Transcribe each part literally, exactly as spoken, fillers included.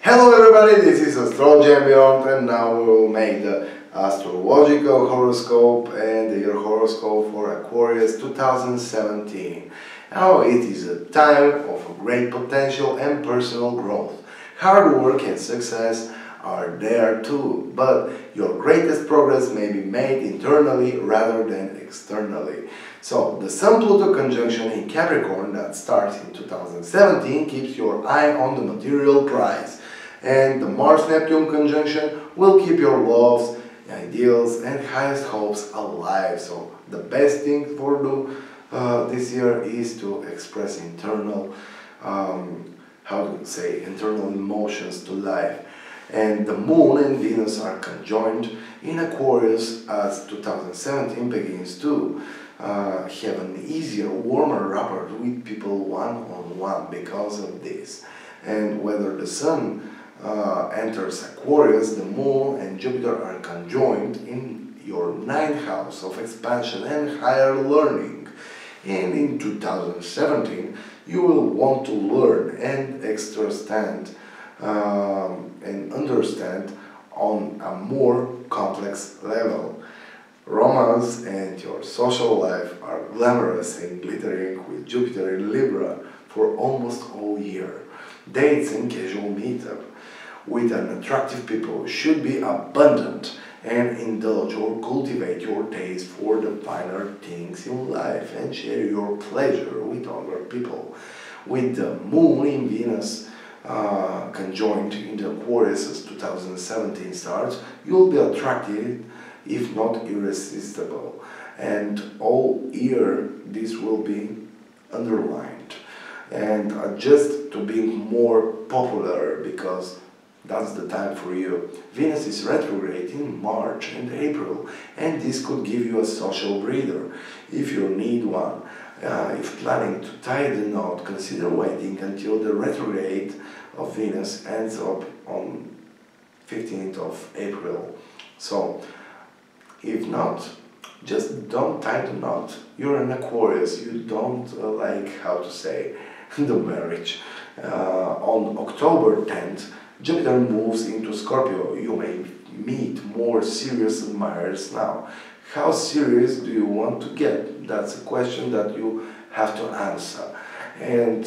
Hello everybody, this is Astrology and Beyond, and now we will make the astrological horoscope and the year horoscope for Aquarius two thousand seventeen. Now it is a time of great potential and personal growth. Hard work and success are there too, but your greatest progress may be made internally rather than externally. So, the Sun-Pluto conjunction in Capricorn that starts in two thousand seventeen keeps your eye on the material prize, and the Mars-Neptune conjunction will keep your loves, ideals and highest hopes alive. So, the best thing for do uh, this year is to express internal, um, how to say, internal emotions to life. And the Moon and Venus are conjoined in Aquarius as two thousand seventeen begins to uh, have an easier, warmer rapport with people one-on-one because of this. And whether the Sun uh, enters Aquarius, the Moon and Jupiter are conjoined in your ninth house of expansion and higher learning. And in two thousand seventeen, you will want to learn and understand um, and understand on a more complex level. Romance and your social life are glamorous and glittering with Jupiter in Libra for almost all year. Dates and casual meetup with an attractive people should be abundant, and indulge or cultivate your taste for the finer things in life and share your pleasure with other people. With the Moon in Venus uh, conjoined in the Aquarius as two thousand seventeen starts, you'll be attracted, if not irresistible, and all year this will be underlined and adjust to being more popular, because that's the time for you. Venus is retrograde in March and April, and this could give you a social breather if you need one. Uh, if planning to tie the knot, consider waiting until the retrograde of Venus ends up on fifteenth of April. So, if not, just don't tie the knot. You're an Aquarius, you don't uh, like, how to say, the marriage. Uh, on October tenth, Jupiter moves into Scorpio. You may meet more serious admirers now. How serious do you want to get? That's a question that you have to answer. And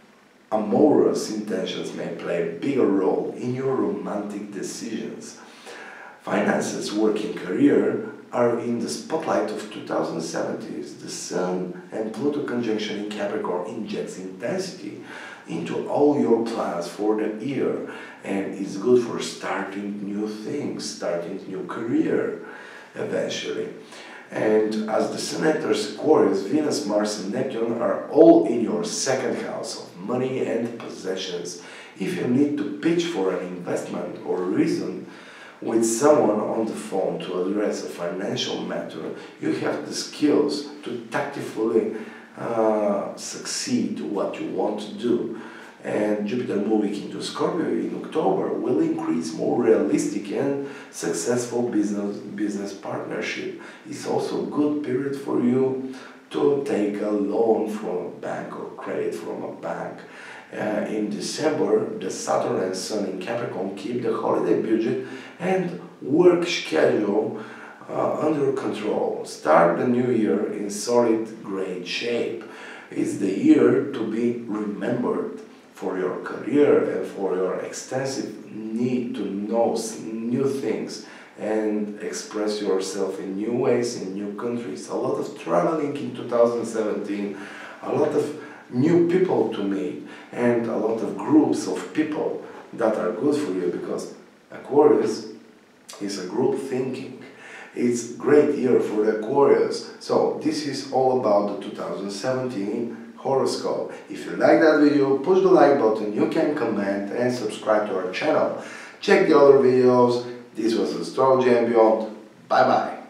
amorous intentions may play a bigger role in your romantic decisions. Finances, work and career are in the spotlight of two thousand seventeen. The Sun and Pluto conjunction in Capricorn injects intensity into all your plans for the year, and is good for starting new things, starting new career eventually. And as the Sun enters Aquarius, Venus, Mars and Neptune are all in your second house of money and possessions. If you need to pitch for an investment or reason with someone on the phone to address a financial matter, you have the skills to tactfully uh, succeed what you want to do. And Jupiter moving into Scorpio in October will increase more realistic and successful business business partnership. It's also a good period for you to take a loan from a bank or credit from a bank. Uh, in December, the Saturn and Sun in Capricorn keep the holiday budget and work schedule uh, under control. Start the new year in solid, great shape. It's the year to be remembered for your career and for your extensive need to know new things and express yourself in new ways in new countries. A lot of traveling in two thousand seventeen, a lot of new people to meet, and a lot of groups of people that are good for you, because Aquarius is a group thinking. It's a great year for the Aquarius. So this is all about the two thousand seventeen horoscope. If you like that video, push the like button, you can comment and subscribe to our channel. Check the other videos. This was Astrology and Beyond. Bye bye.